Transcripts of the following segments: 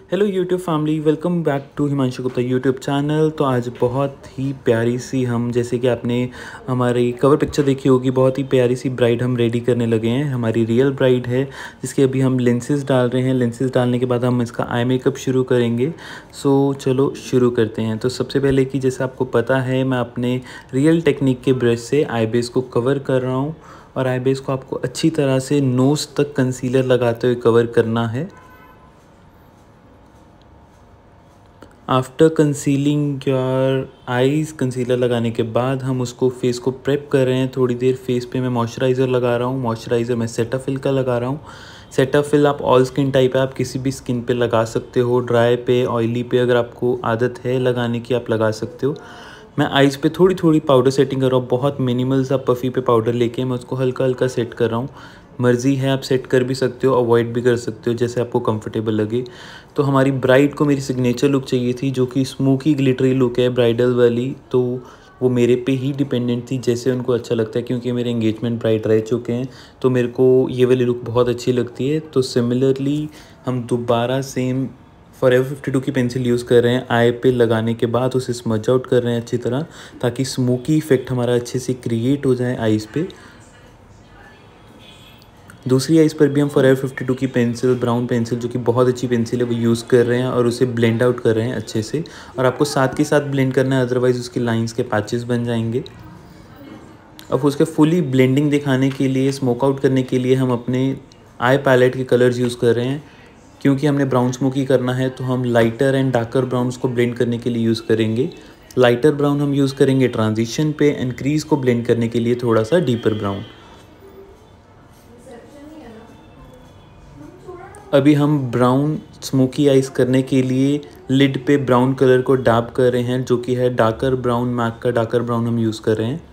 Hello YouTube family, welcome back to Himanshu Gupta YouTube channel. तो आज बहुत ही प्यारी सी हम, जैसे कि आपने हमारी कवर पिक्चर देखी होगी, बहुत ही प्यारी सी ब्राइड हम रेडी करने लगे हैं। हमारी रियल ब्राइड है जिसके अभी हम लेंसेज डाल रहे हैं। लेंसेज डालने के बाद हम इसका आई मेकअप शुरू करेंगे। सो चलो शुरू करते हैं। तो सबसे पहले कि जैसे आपको पता है, मैं अपने रियल टेक्निक के ब्रश से आई बेस को कवर कर रहा हूँ। और आई बेस को आपको अच्छी तरह से नोज़ तक कंसीलर लगाते हुए कवर करना है। After concealing your eyes, concealer लगाने के बाद हम उसको फेस को प्रेप कर रहे हैं थोड़ी देर। फेस पे मैं मॉइस्चराइज़र लगा रहा हूँ। मॉइस्चराइज़र मैं सेटाफिल का लगा रहा हूँ। सेटाफिल आप ऑल स्किन टाइप है, आप किसी भी स्किन पे लगा सकते हो। ड्राई पे, ऑयली पे, अगर आपको आदत है लगाने की आप लगा सकते हो। मैं आइज़ पे थोड़ी थोड़ी पाउडर सेटिंग कर रहा हूँ। बहुत मिनिमल सा पफ़ी पे पाउडर लेके मैं उसको हल्का हल्का सेट कर रहा हूँ। मर्ज़ी है, आप सेट कर भी सकते हो, अवॉइड भी कर सकते हो, जैसे आपको कंफर्टेबल लगे। तो हमारी ब्राइड को मेरी सिग्नेचर लुक चाहिए थी, जो कि स्मोकी ग्लिटरी लुक है ब्राइडल वाली। तो वो मेरे पे ही डिपेंडेंट थी, जैसे उनको अच्छा लगता है, क्योंकि मेरे एंगेजमेंट ब्राइड रह चुके हैं तो मेरे को ये वाली लुक बहुत अच्छी लगती है। तो सिमिलरली हम दोबारा सेम फॉरएवर 52 की पेंसिल यूज़ कर रहे हैं। आई पे लगाने के बाद उसे स्मज आउट कर रहे हैं अच्छी तरह, ताकि स्मोकी इफेक्ट हमारा अच्छे से क्रिएट हो जाए आइज़ पे। दूसरी आइज़ पर भी हम फॉरएवर 52 की पेंसिल, ब्राउन पेंसिल, जो कि बहुत अच्छी पेंसिल है, वो यूज़ कर रहे हैं और उसे ब्लेंड आउट कर रहे हैं अच्छे से। और आपको साथ के साथ ब्लेंड करना है, अदरवाइज़ उसकी लाइंस के पैचेस बन जाएंगे। अब उसके फुली ब्लेंडिंग दिखाने के लिए, स्मोक आउट करने के लिए हम अपने आई पैलेट के कलर्स यूज़ कर रहे हैं। क्योंकि हमने ब्राउन स्मोकी करना है तो हम लाइटर एंड डार्कर ब्राउन्स को ब्लेंड करने के लिए यूज़ करेंगे। लाइटर ब्राउन हम यूज़ करेंगे ट्रांजिशन पे, एंड क्रीज को ब्लेंड करने के लिए थोड़ा सा डीपर ब्राउन। अभी हम ब्राउन स्मोकी आइज करने के लिए लिड पे ब्राउन कलर को डैब कर रहे हैं, जो कि है डार्कर ब्राउन। मैक का डार्कर ब्राउन हम यूज़ कर रहे हैं।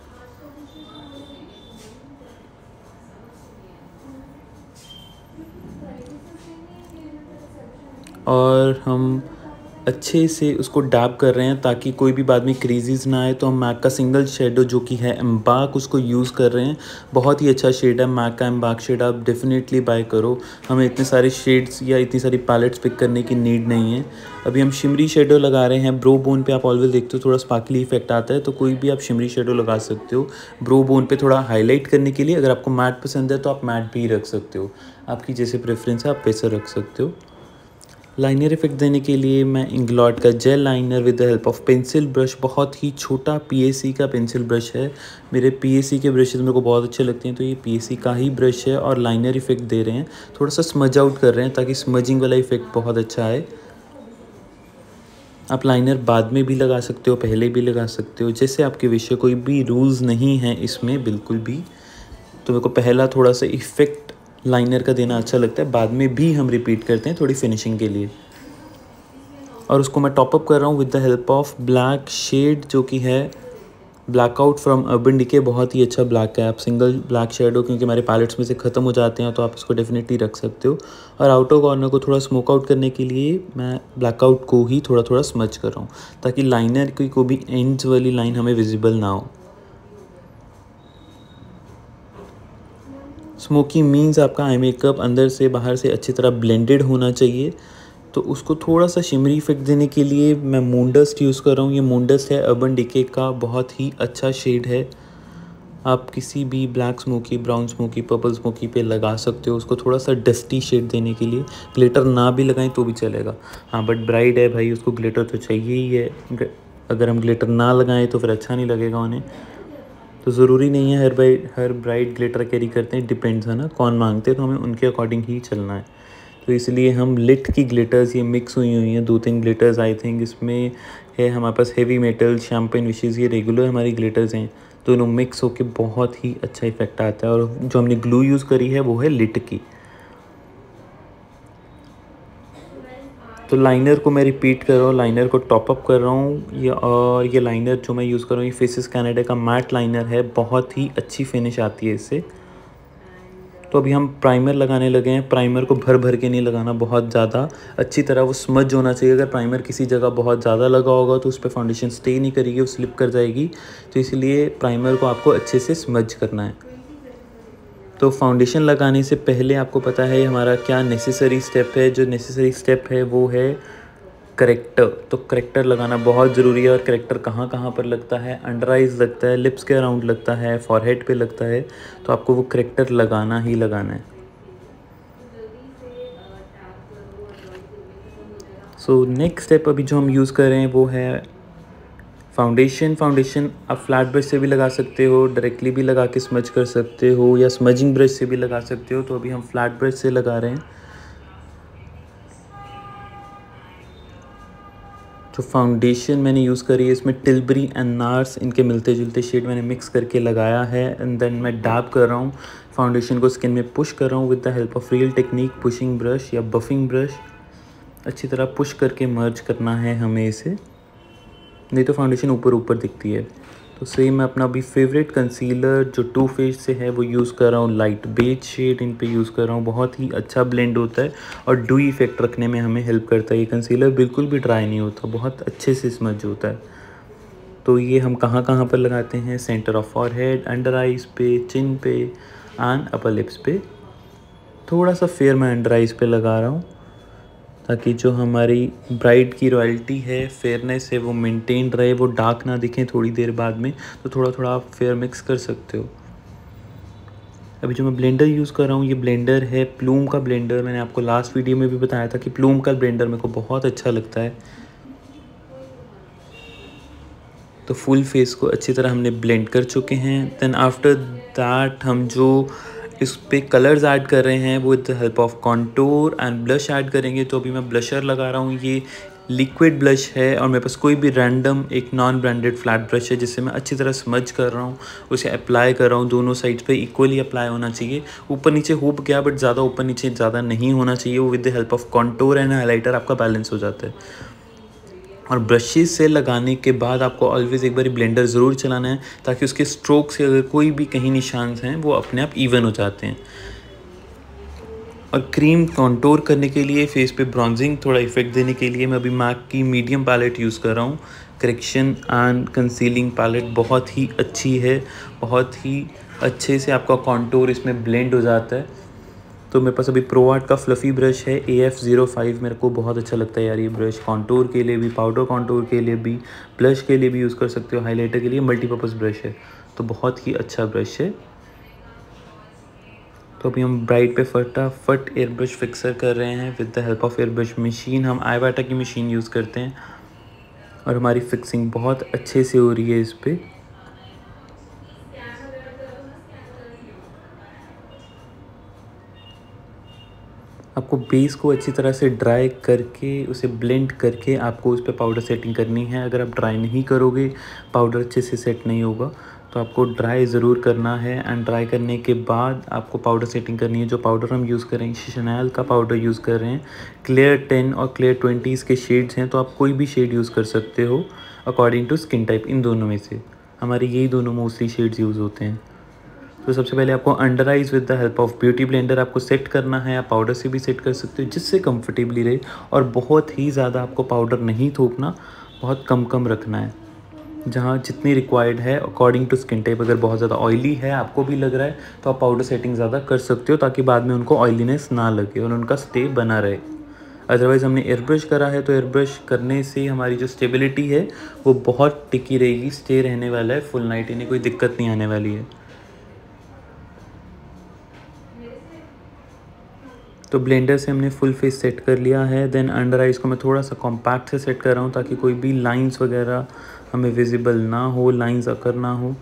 और हम अच्छे से उसको डैब कर रहे हैं ताकि कोई भी बाद में क्रीजेस ना आए। तो हम मैक का सिंगल शेडो, जो कि है एम्बार्क, उसको यूज़ कर रहे हैं। बहुत ही अच्छा शेड है मैक का एम्बार्क शेड, आप डेफिनेटली बाय करो। हमें इतने सारे शेड्स या इतनी सारी पैलेट्स पिक करने की नीड नहीं है। अभी हम शिमरी शेडो लगा रहे हैं। ब्रो बोन पे आप ऑलवेज देखते हो थोड़ा स्पार्कली इफेक्ट आता है, तो कोई भी आप शिमरी शेडो लगा सकते हो ब्रो बोन पे थोड़ा हाईलाइट करने के लिए। अगर आपको मैट पसंद है तो आप मैट भी रख सकते हो, आपकी जैसे प्रेफरेंस है आप वैसे रख सकते हो। लाइनर इफेक्ट देने के लिए मैं इंग्लॉट का gel liner with the help of pencil brush, बहुत ही छोटा पीएसी का पेंसिल ब्रश है। मेरे पीएसी के ब्रशेस मेरे को बहुत अच्छे लगते हैं, तो ये पीएसी का ही ब्रश है। और लाइनर इफेक्ट दे रहे हैं, थोड़ा सा स्मज आउट कर रहे हैं ताकि स्मजिंग वाला इफेक्ट बहुत अच्छा आए। आप लाइनर बाद में भी लगा सकते हो, पहले भी लगा सकते हो, जैसे आपके विषय, कोई भी रूल्स नहीं है इसमें बिल्कुल भी। तो मेरे को पहला थोड़ा सा इफेक्ट लाइनर का देना अच्छा लगता है, बाद में भी हम रिपीट करते हैं थोड़ी फिनिशिंग के लिए। और उसको मैं टॉपअप कर रहा हूँ with the help of black shade, जो कि है ब्लैकआउट फ्रॉम अर्बन डिके। बहुत ही अच्छा ब्लैक है। आप सिंगल ब्लैक शेड हो, क्योंकि हमारे पैलेट्स में से ख़त्म हो जाते हैं, तो आप इसको डेफिनेटली रख सकते हो। और आउटर कॉर्नर को थोड़ा स्मोक आउट करने के लिए मैं ब्लैकआउट को ही थोड़ा थोड़ा स्मच कर रहा हूँ, ताकि लाइनर की कोई भी एंड्स वाली लाइन हमें विजिबल ना हो। स्मोकी मीन्स आपका आई मेकअप अंदर से बाहर से अच्छी तरह ब्लेंडेड होना चाहिए। तो उसको थोड़ा सा शिमरी इफेक्ट देने के लिए मैं मून डस्ट यूज़ कर रहा हूँ। ये मून डस्ट है अर्बन डिके का, बहुत ही अच्छा शेड है। आप किसी भी black smoky, brown smoky, purple smoky पे लगा सकते हो उसको, थोड़ा सा डस्टी शेड देने के लिए। ग्लिटर ना भी लगाएं तो भी चलेगा, हाँ, बट ब्राइड है भाई, उसको ग्लिटर तो चाहिए ही है। अगर हम ग्लिटर ना लगाएं तो फिर अच्छा नहीं लगेगा उन्हें। तो ज़रूरी नहीं है हर ब्राइड ग्लिटर कैरी करते हैं, डिपेंड्स है ना कौन मांगते हैं, तो हमें उनके अकॉर्डिंग ही चलना है। तो इसलिए हम लिट की ग्लिटर्स ये मिक्स हुई हैं, 2-3 ग्लिटर्स आई थिंक इसमें है। हमारे पास हेवी मेटल, शैम्पेन विशेज़, ये रेगुलर हमारी ग्लिटर्स हैं। दोनों मिक्स होकर बहुत ही अच्छा इफेक्ट आता है। और जो हमने ग्लू यूज़ करी है वो है लिट की। तो लाइनर को मैं रिपीट कर रहा हूँ, लाइनर को टॉपअप कर रहा हूँ। और ये लाइनर जो मैं यूज़ कर रहा हूँ, ये फेसेस कैनेडा का मैट लाइनर है, बहुत ही अच्छी फिनिश आती है इससे। तो अभी हम प्राइमर लगाने लगे हैं। प्राइमर को भर भर के नहीं लगाना, बहुत ज़्यादा, अच्छी तरह वो स्मज होना चाहिए। अगर प्राइमर किसी जगह बहुत ज़्यादा लगा होगा तो उस पर फाउंडेशन स्टे नहीं करेगी, वो स्लिप कर जाएगी। तो इसलिए प्राइमर को आपको अच्छे से स्मज करना है। तो फाउंडेशन लगाने से पहले आपको पता है हमारा क्या नेसेसरी स्टेप है। जो नेसेसरी स्टेप है वो है करेक्टर। तो करेक्टर लगाना बहुत ज़रूरी है। और करेक्टर कहाँ कहाँ पर लगता है? अंडर आइज़ लगता है, लिप्स के अराउंड लगता है, फॉरहेड पे लगता है। तो आपको वो करेक्टर लगाना ही लगाना है। सो नेक्स्ट स्टेप अभी जो हम यूज़ कर रहे हैं वो है फाउंडेशन। फाउंडेशन आप फ्लैट ब्रश से भी लगा सकते हो, डायरेक्टली भी लगा के स्मज कर सकते हो, या स्मजिंग ब्रश से भी लगा सकते हो। तो अभी हम फ्लैट ब्रश से लगा रहे हैं। जो फाउंडेशन मैंने यूज़ करी है इसमें टिल्बरी एंड नार्स, इनके मिलते जुलते शेड मैंने मिक्स करके लगाया है। एंड देन मैं डैब कर रहा हूँ फाउंडेशन को, स्किन में पुश कर रहा हूँ with the help of real technique, pushing brush या बफिंग ब्रश। अच्छी तरह पुश करके मर्ज करना है हमें इसे, नहीं तो फाउंडेशन ऊपर ऊपर दिखती है। तो सेम मैं अपना अभी फेवरेट कंसीलर जो टू फेस से है वो यूज़ कर रहा हूँ, लाइट बेज शेड इन पे यूज़ कर रहा हूँ। बहुत ही अच्छा ब्लेंड होता है और डू इफेक्ट रखने में हमें हेल्प करता है। ये कंसीलर बिल्कुल भी ड्राई नहीं होता, बहुत अच्छे से स्मज होता है। तो ये हम कहाँ कहाँ पर लगाते हैं? Centre of forehead, under eyes पे, चिन पे एंड अपर लिप्स पे। थोड़ा सा फेयर मैं अंडर आइज़ पे लगा रहा हूँ ताकि जो हमारी ब्राइड की रॉयल्टी है, फेयरनेस है, वो मेंटेन रहे, वो डार्क ना दिखें थोड़ी देर बाद में। तो थोड़ा थोड़ा आप फेयर मिक्स कर सकते हो। अभी जो मैं ब्लेंडर यूज़ कर रहा हूँ ये ब्लेंडर है प्लूम का ब्लेंडर। मैंने आपको लास्ट वीडियो में भी बताया था कि प्लूम का ब्लेंडर मेरे को बहुत अच्छा लगता है। तो फुल फेस को अच्छी तरह हमने ब्लेंड कर चुके हैं। देन आफ्टर दैट हम जो इस पे कलर्स ऐड कर रहे हैं वो with the help of contour and blush add करेंगे। तो अभी मैं ब्लशर लगा रहा हूँ, ये लिक्विड ब्लश है और मेरे पास कोई भी रैंडम एक नॉन ब्रांडेड फ्लैट ब्रश है जिससे मैं अच्छी तरह स्मज कर रहा हूँ, उसे अप्लाई कर रहा हूँ। दोनों साइड्स पे इक्वली अप्लाई होना चाहिए। ऊपर नीचे हो गया बट ज़्यादा ऊपर नीचे ज़्यादा नहीं होना चाहिए। वो with the help of contour and highlighter आपका बैलेंस हो जाता है। और ब्रशेस से लगाने के बाद आपको ऑलवेज़ एक बार ब्लेंडर ज़रूर चलाना है ताकि उसके स्ट्रोक से अगर कोई भी कहीं निशान हैं वो अपने आप इवन हो जाते हैं। और क्रीम कॉन्टूर करने के लिए, फेस पे ब्रॉन्जिंग थोड़ा इफेक्ट देने के लिए मैं अभी मैक की मीडियम पैलेट यूज़ कर रहा हूँ। करेक्शन एंड कंसीलिंग पैलेट बहुत ही अच्छी है, बहुत ही अच्छे से आपका कॉन्टूर इसमें ब्लेंड हो जाता है। तो मेरे पास अभी प्रो आर्ट का फ्लफ़ी ब्रश है AF05, मेरे को बहुत अच्छा लगता है यार ये ब्रश। कॉन्टूर के लिए भी, पाउडर कॉन्टूर के लिए भी, ब्लश के लिए भी यूज़ कर सकते हो, हाइलाइटर के लिए मल्टीपर्पज़ ब्रश है। तो बहुत ही अच्छा ब्रश है। तो अभी हम ब्राइट पे फटाफट एयर ब्रश फिक्सर कर रहे हैं with the help of air brush machine. हम आईवाटा की मशीन यूज़ करते हैं और हमारी फिक्सिंग बहुत अच्छे से हो रही है इस पर। आपको बेस को अच्छी तरह से ड्राई करके, उसे ब्लेंड करके आपको उस पर पाउडर सेटिंग करनी है। अगर आप ड्राई नहीं करोगे पाउडर अच्छे से सेट नहीं होगा। तो आपको ड्राई ज़रूर करना है एंड ड्राई करने के बाद आपको पाउडर सेटिंग करनी है। जो पाउडर हम यूज़ कर रहे हैं शनैल का पाउडर यूज़ कर रहे हैं। क्लियर 10 और क्लियर 20 के शेड्स हैं, तो आप कोई भी शेड यूज़ कर सकते हो अकॉर्डिंग टू स्किन टाइप। इन दोनों में से हमारे यही दोनों मोस्टली शेड्स यूज़ होते हैं। तो सबसे पहले आपको under eyes with the help of beauty blender आपको सेट करना है। आप पाउडर से भी सेट कर सकते हो जिससे कंफर्टेबली रहे। और बहुत ही ज़्यादा आपको पाउडर नहीं थोपना, बहुत कम कम रखना है, जहाँ जितनी रिक्वायर्ड है अकॉर्डिंग टू स्किन टाइप। अगर बहुत ज़्यादा ऑयली है, आपको भी लग रहा है, तो आप पाउडर सेटिंग ज़्यादा कर सकते हो ताकि बाद में उनको ऑयलीनेस ना लगे और उनका स्टे बना रहे। अदरवाइज़ हमने एयर ब्रश करा है तो एयर ब्रश करने से हमारी जो स्टेबिलिटी है वो बहुत टिकी रहेगी, स्टे रहने वाला है फुल नाइट, इन्हें कोई दिक्कत नहीं आने वाली है। तो ब्लेंडर से हमने फुल फेस सेट कर लिया है। देन अंडर आइज़ को मैं थोड़ा सा कॉम्पैक्ट से सेट कर रहा हूँ ताकि कोई भी लाइंस वगैरह हमें विजिबल ना हो, लाइंस अकर ना हो।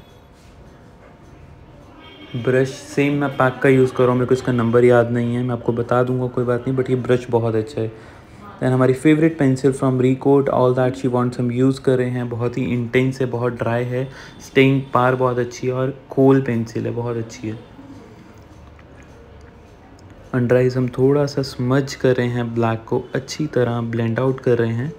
ब्रश सेम मैं पैक का यूज़ कर रहा हूँ, मेरे को इसका नंबर याद नहीं है, मैं आपको बता दूंगा, कोई बात नहीं, बट ये ब्रश बहुत अच्छा है। दैन हमारी favourite pencil from Recode all that she wants हम यूज़ कर रहे हैं। बहुत ही इंटेंस है, बहुत ड्राई है, स्टेइंग पार बहुत अच्छी है और कोल पेंसिल है, बहुत अच्छी है। अंडर आइज़ हम थोड़ा सा स्मज कर रहे हैं, ब्लैक को अच्छी तरह ब्लेंड आउट कर रहे हैं।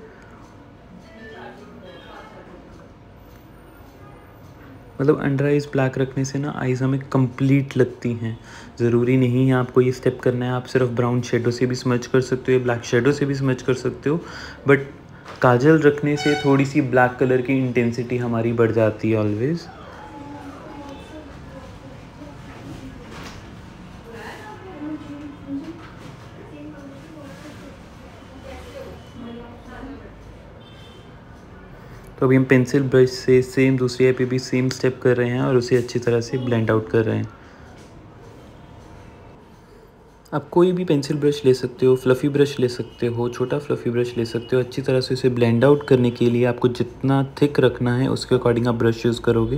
मतलब अंडर आइज़ ब्लैक रखने से ना आइज़ हमें कंप्लीट लगती हैं। ज़रूरी नहीं है आपको ये स्टेप करना है, आप सिर्फ ब्राउन शेडो से भी स्मज कर सकते हो या ब्लैक शेडो से भी स्मज कर सकते हो। बट काजल रखने से थोड़ी सी ब्लैक कलर की इंटेंसिटी हमारी बढ़ जाती है ऑलवेज़। तो अभी हम पेंसिल ब्रश से सेम दूसरी आई पे भी सेम स्टेप कर रहे हैं और उसे अच्छी तरह से ब्लेंड आउट कर रहे हैं। आप कोई भी पेंसिल ब्रश ले सकते हो, फ्लफ़ी ब्रश ले सकते हो, छोटा फ्लफ़ी ब्रश ले सकते हो। अच्छी तरह से उसे ब्लेंड आउट करने के लिए आपको जितना थिक रखना है उसके अकॉर्डिंग आप ब्रश यूज़ करोगे।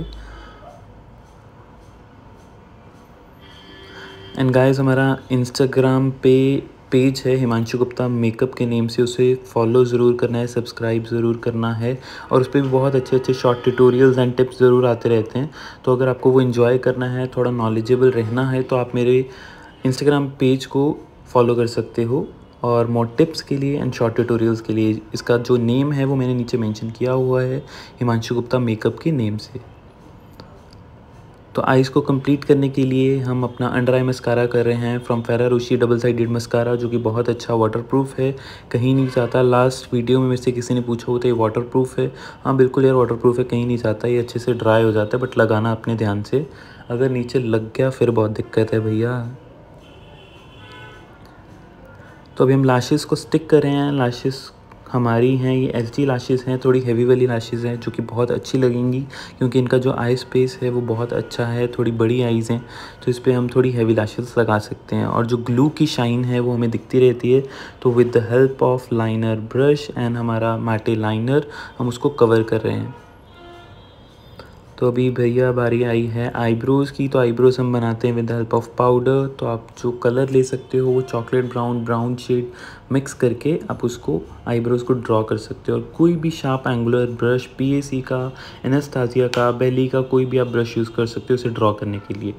एंड गाइस, हमारा इंस्टाग्राम पे पेज है हिमांशु गुप्ता मेकअप के नेम से, उसे फॉलो ज़रूर करना है, सब्सक्राइब ज़रूर करना है। और उस पर भी बहुत अच्छे अच्छे शॉर्ट ट्यूटोरियल्स एंड टिप्स ज़रूर आते रहते हैं। तो अगर आपको वो इन्जॉय करना है, थोड़ा नॉलेजेबल रहना है, तो आप मेरे इंस्टाग्राम पेज को फॉलो कर सकते हो। और मोर टिप्स के लिए एंड शॉर्ट ट्यूटोरियल्स के लिए इसका जो नेम है वो मैंने नीचे मेंशन किया हुआ है, हिमांशु गुप्ता मेकअप के नेम से। तो आइज़ को कंप्लीट करने के लिए हम अपना अंडर आई मस्कारा कर रहे हैं फ्रॉम फेरारोशी डबल साइडेड मस्कारा, जो कि बहुत अच्छा वाटरप्रूफ है, कहीं नहीं जाता। लास्ट वीडियो में मुझसे किसी ने पूछा होता है ये वाटरप्रूफ है। हाँ बिल्कुल यार, वाटरप्रूफ है, कहीं नहीं जाता, ये अच्छे से ड्राई हो जाता है, बट लगाना अपने ध्यान से, अगर नीचे लग गया फिर बहुत दिक्कत है भैया। तो अभी हम लैशेस को स्टिक कर रहे हैं। लैशेस हमारी हैं, ये एचडी लैशेस हैं, थोड़ी हेवी वाली लैशेस हैं, जो कि बहुत अच्छी लगेंगी क्योंकि इनका जो आई स्पेस है वो बहुत अच्छा है, थोड़ी बड़ी आईज़ हैं, तो इस पर हम थोड़ी हेवी लैशेस लगा सकते हैं। और जो ग्लू की शाइन है वो हमें दिखती रहती है, तो with the help of liner brush and हमारा मैटे लाइनर हम उसको कवर कर रहे हैं। तो अभी भैया बारी आई है आईब्रोज़ की। तो आईब्रोज़ हम बनाते हैं with the help of powder. तो आप जो कलर ले सकते हो वो चॉकलेट ब्राउन शेड मिक्स करके आप उसको आईब्रोज़ को ड्रॉ कर सकते हो। और कोई भी शार्प एंगुलर ब्रश, पीएसी का, एनास्टासिया का, बेली का, कोई भी आप ब्रश यूज़ कर सकते हो उसे ड्रॉ करने के लिए।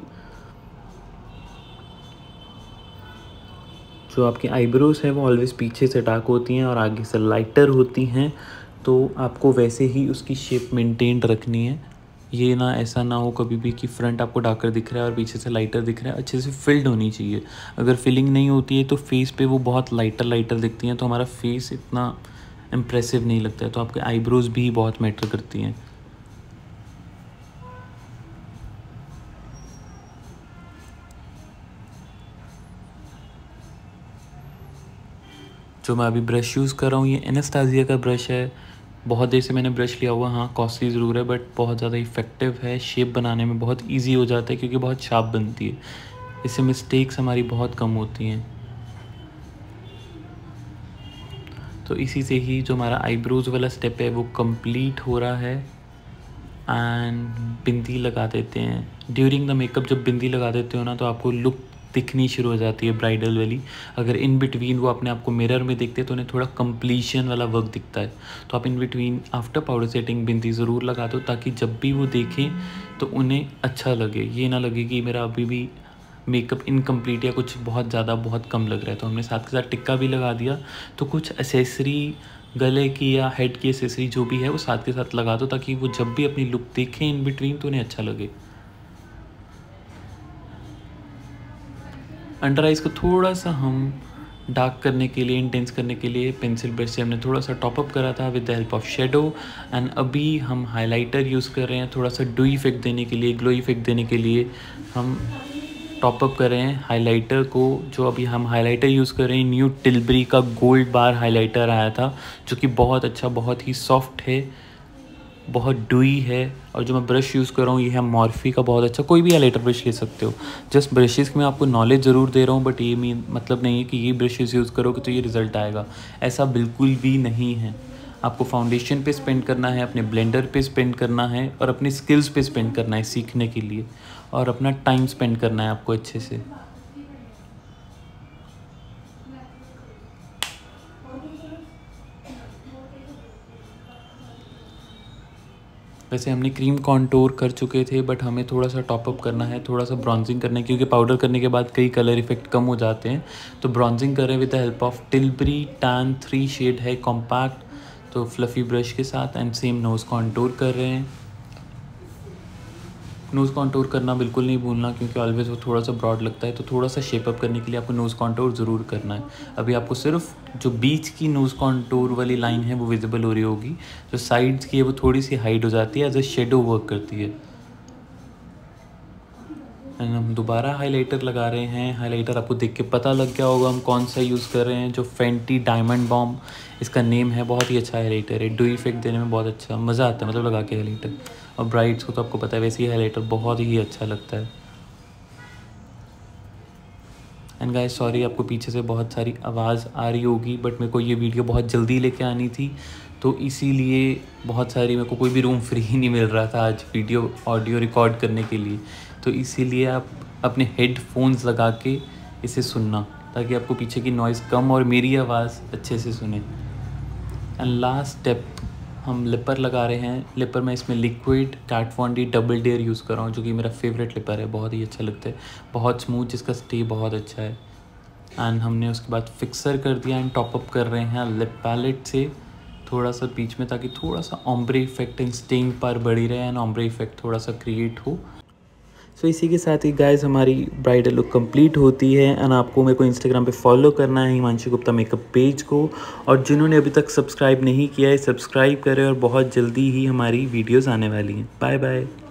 जो आपकी आईब्रोज़ है वो ऑलवेज़ पीछे से डार्क होती हैं और आगे से लाइटर होती हैं, तो आपको वैसे ही उसकी शेप मेंटेन रखनी है। ये ना ऐसा ना हो कभी भी कि फ्रंट आपको डार्कर दिख रहा है और पीछे से लाइटर दिख रहा है, अच्छे से फिल्ड होनी चाहिए। अगर फिलिंग नहीं होती है तो फेस पे वो बहुत लाइटर दिखती हैं, तो हमारा फेस इतना इम्प्रेसिव नहीं लगता है। तो आपके आईब्रोज़ भी बहुत मैटर करती हैं। जो मैं अभी ब्रश यूज़ कर रहा हूँ ये एनास्टासिया का ब्रश है। बहुत देर से मैंने ब्रश लिया हुआ, हाँ कॉस्टली ज़रूर है बट बहुत ज़्यादा इफ़ेक्टिव है। शेप बनाने में बहुत इजी हो जाता है क्योंकि बहुत शार्प बनती है, इससे मिस्टेक्स हमारी बहुत कम होती हैं। तो इसी से ही जो हमारा आईब्रोज़ वाला स्टेप है वो कंप्लीट हो रहा है। एंड बिंदी लगा देते हैं। ड्यूरिंग द मेकअप जब बिंदी लगा देते हो ना तो आपको लुक दिखनी शुरू हो जाती है ब्राइडल वाली। अगर इन बिटवीन वो अपने आप को मिरर में देखते हैं तो उन्हें थोड़ा कंप्लीशन वाला वर्क दिखता है। तो आप in between after powder setting bindi ज़रूर लगा दो, ताकि जब भी वो देखें तो उन्हें अच्छा लगे, ये ना लगे कि मेरा अभी भी मेकअप इनकम्प्लीट या कुछ बहुत ज़्यादा बहुत कम लग रहा है। तो हमने साथ के साथ टिक्का भी लगा दिया। तो कुछ एसेसरी गले की या हेड की एसेसरी जो भी है वो साथ के साथ लगा दो, ताकि वो जब भी अपनी लुक देखें इन बिटवीन तो उन्हें अच्छा लगे। अंडर आइज़ को थोड़ा सा हम डार्क करने के लिए, इंटेंस करने के लिए पेंसिल ब्रश से हमने थोड़ा सा टॉपअप करा था with the help of shadow. And अभी हम हाइलाइटर यूज़ कर रहे हैं, थोड़ा सा ड्यू इफेक्ट देने के लिए, ग्लो इफेक्ट देने के लिए हम टॉपअप कर रहे हैं हाइलाइटर को। जो अभी हम हाइलाइटर यूज़ कर रहे हैं, न्यू टिल्बरी का गोल्ड बार हाइलाइटर आया था, जो कि बहुत अच्छा, बहुत ही सॉफ्ट है, बहुत ड्यूई है। और जो मैं ब्रश यूज़ कर रहा हूँ ये है मॉर्फी का बहुत अच्छा। कोई भी हाइलाइटर ब्रश ले सकते हो, जस्ट ब्रशेज़ में आपको नॉलेज ज़रूर दे रहा हूँ, बट ये मतलब नहीं है कि ये ब्रशेज़ यूज़ करोगे तो ये रिज़ल्ट आएगा, ऐसा बिल्कुल भी नहीं है। आपको फाउंडेशन पे स्पेंड करना है, अपने ब्लेंडर पे स्पेंड करना है और अपनी स्किल्स पे स्पेंड करना है सीखने के लिए, और अपना टाइम स्पेंड करना है आपको अच्छे से। वैसे हमने क्रीम कॉन्टूर कर चुके थे, बट हमें थोड़ा सा टॉपअप करना है, थोड़ा सा ब्रॉन्जिंग करना है, क्योंकि पाउडर करने के बाद कई कलर इफेक्ट कम हो जाते हैं। तो ब्रॉन्जिंग कर रहे हैं with the help of Tilbury tan 3 shade है कॉम्पैक्ट, तो फ्लफ़ी ब्रश के साथ। एंड सेम नोज़ कॉन्टूर कर रहे हैं। नोज़ कॉन्टूर करना बिल्कुल नहीं भूलना, क्योंकि ऑलवेज़ वो थोड़ा सा ब्रॉड लगता है, तो थोड़ा सा शेप अप करने के लिए आपको नोज़ कॉन्टूर ज़रूर करना है। अभी आपको सिर्फ जो बीच की नोज़ कॉन्टूर वाली लाइन है वो विजिबल हो रही होगी, जो साइड्स की है वो थोड़ी सी हाइड हो जाती है, एज अ शेडो वर्क करती है। एंड हम दोबारा हाइलाइटर लगा रहे हैं। हाइलाइटर आपको देख के पता लग गया होगा हम कौन सा यूज़ कर रहे हैं, जो फेंटी डायमंड बॉम्ब इसका नेम है। बहुत ही अच्छा हाइलाइटर है, डू इफेक्ट देने में बहुत अच्छा मज़ा आता है मतलब लगा के हाइलाइटर। और ब्राइड्स को तो आपको पता है वैसे ही हाइलाइटर बहुत ही अच्छा लगता है। एंड गाइस सॉरी आपको पीछे से बहुत सारी आवाज़ आ रही होगी, बट मेरे को ये वीडियो बहुत जल्दी लेके आनी थी, तो इसीलिए बहुत सारी मेरे को कोई भी रूम फ्री नहीं मिल रहा था आज वीडियो ऑडियो रिकॉर्ड करने के लिए। तो इसीलिए आप अपने हेडफोन्स लगा के इसे सुनना, ताकि आपको पीछे की नॉइज़ कम और मेरी आवाज़ अच्छे से सुने। एंड लास्ट स्टेप हम लिपर लगा रहे हैं। लिपर में इसमें liquid cat one D double dare use कर रहा हूँ, जो कि मेरा फेवरेट लिपर है, बहुत ही अच्छा लगता है, बहुत स्मूथ, जिसका स्टे बहुत अच्छा है। एंड हमने उसके बाद फिक्सर कर दिया एंड टॉपअप कर रहे हैं लिप पैलेट से थोड़ा सा बीच में, ताकि थोड़ा सा ombre effect and staying power बढ़ी रहे एंड ऑम्ब्रे इफेक्ट थोड़ा सा क्रिएट हो। सो इसी के साथ ही गाइस हमारी ब्राइडल लुक कंप्लीट होती है। एंड आपको मेरे को इंस्टाग्राम पे फॉलो करना है हिमांशु गुप्ता मेकअप पेज को, और जिन्होंने अभी तक सब्सक्राइब नहीं किया है सब्सक्राइब करें, और बहुत जल्दी ही हमारी वीडियोस आने वाली हैं। Bye bye.